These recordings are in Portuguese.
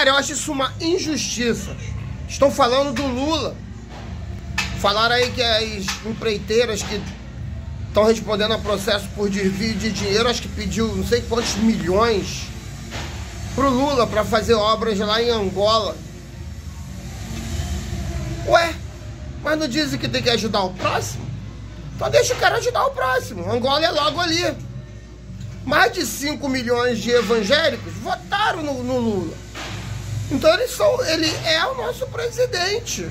Cara, eu acho isso uma injustiça. Estão falando do Lula. Falaram aí que as empreiteiras que estão respondendo a processo por desvio de dinheiro, acho que pediu não sei quantos milhões pro Lula para fazer obras lá em Angola. Ué, mas não dizem que tem que ajudar o próximo? Então deixa o cara ajudar o próximo. Angola é logo ali. Mais de 5 milhões de evangélicos votaram no Lula. Então ele é o nosso presidente.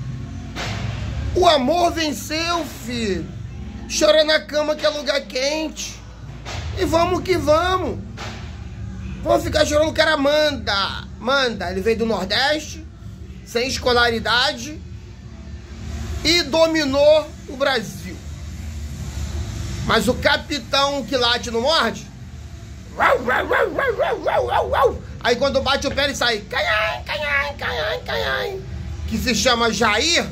O amor venceu, filho. Chora na cama que é lugar quente. E vamos que vamos. Vamos ficar chorando, o cara manda. Ele veio do Nordeste, sem escolaridade, e dominou o Brasil. Mas o capitão que late não morde. Aí quando bate o pé ele sai. Canhai. Que se chama Jair.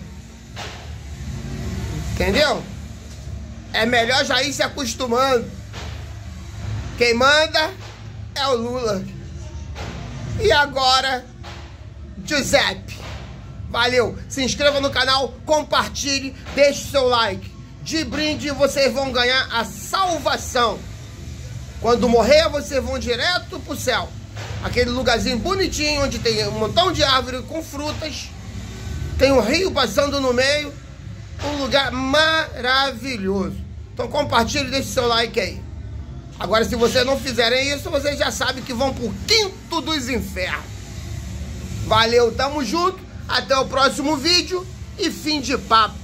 Entendeu? É melhor já ir se acostumando. Quem manda é o Lula. E agora, Giuseppe. Valeu. Se inscreva no canal, compartilhe, deixe o seu like. De brinde vocês vão ganhar a salvação. Quando morrer, vocês vão direto pro céu. Aquele lugarzinho bonitinho, onde tem um montão de árvore com frutas. Tem um rio passando no meio. Um lugar maravilhoso. Então compartilhe e deixe seu like aí. Agora, se vocês não fizerem isso, vocês já sabem que vão pro quinto dos infernos. Valeu, tamo junto. Até o próximo vídeo e fim de papo.